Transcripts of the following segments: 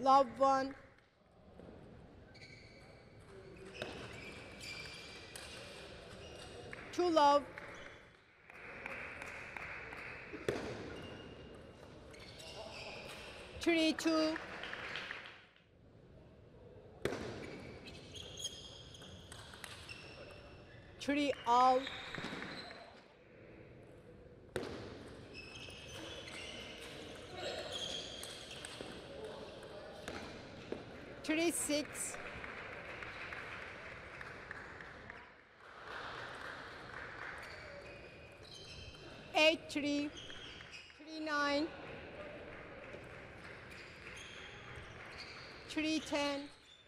Love 1. Two love. Three, two. Three, all. Three, six. Eight, three. Three, nine. Three, 10.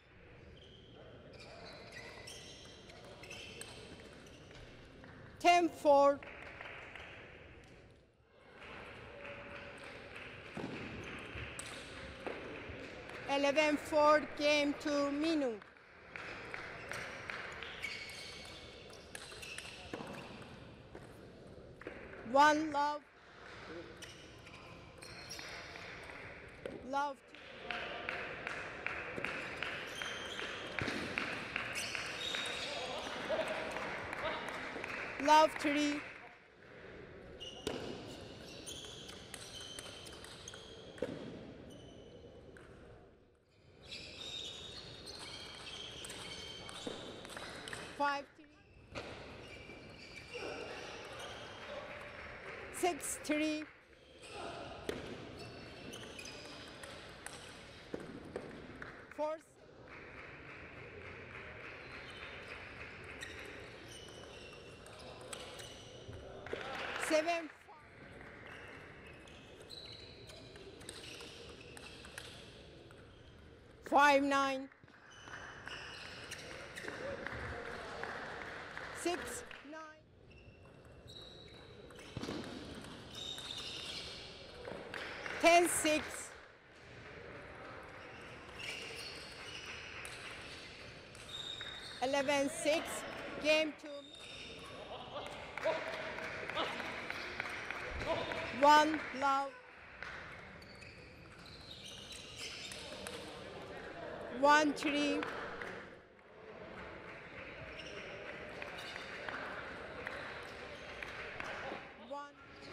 Ten, four. 11, 4. Game to Minu. One, love. Love. Love 3. Five, 3. 6, 3. 4, 7, 5, 9. 6, 9. 10, 6. 11, 6. Game to one, love. 1, 3. 1.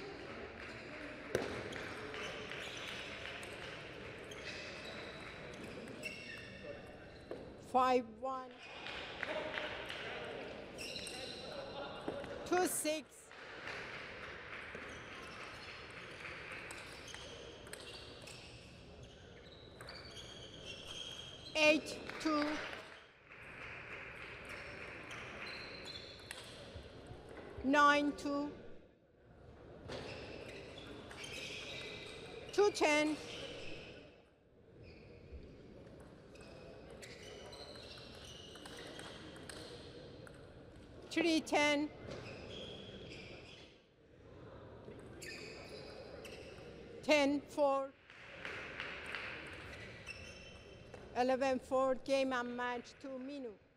5, 1. 2, 6. 8, 2. 9, 2. 2, 10. 3, 10. 10, 4. 11, 4. Game and match to Minu.